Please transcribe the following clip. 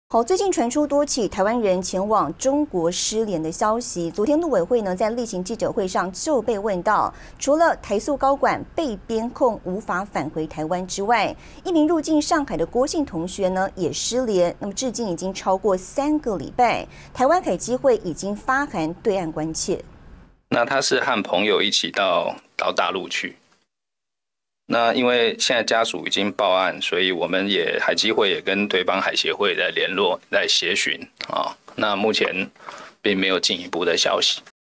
好，最近传出多起台湾人前往中国失联的消息。昨天陆委会呢在例行记者会上就被问到，除了台塑高管被边控无法返回台湾之外，一名入境上海的郭姓同学呢也失联。那么至今已经超过3个礼拜，台湾海基会已经发函对岸关切。 那他是和朋友一起到大陆去。那因为现在家属已经报案，所以我们海基会也跟对方海协会在联络，在协寻啊。那目前并没有进一步的消息。